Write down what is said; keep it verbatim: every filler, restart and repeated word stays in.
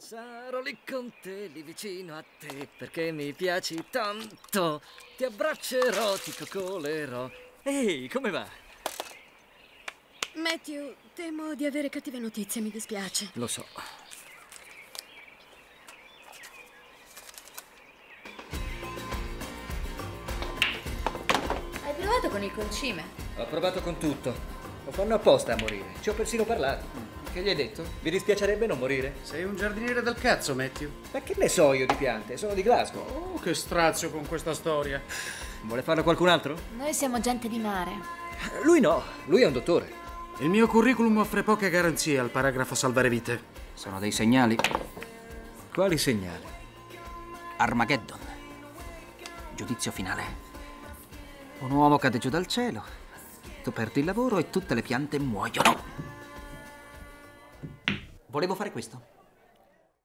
Sarò lì con te, lì vicino a te, perché mi piaci tanto. Ti abbraccerò, ti coccolerò. Ehi, come va? Matthew, temo di avere cattive notizie, mi dispiace. Lo so. Hai provato con il concime? Ho provato con tutto. Lo fanno apposta a morire. Ci ho persino parlato. Che gli hai detto? Vi dispiacerebbe non morire? Sei un giardiniere del cazzo, Matthew. Ma che ne so io di piante? Sono di Glasgow. Oh, che strazio con questa storia. Vuole farlo qualcun altro? Noi siamo gente di mare. Lui no. Lui è un dottore. Il mio curriculum offre poche garanzie al paragrafo salvare vite. Sono dei segnali. Quali segnali? Armageddon. Giudizio finale. Un uomo cade giù dal cielo. Tu perdi il lavoro e tutte le piante muoiono. Volevo fare questo.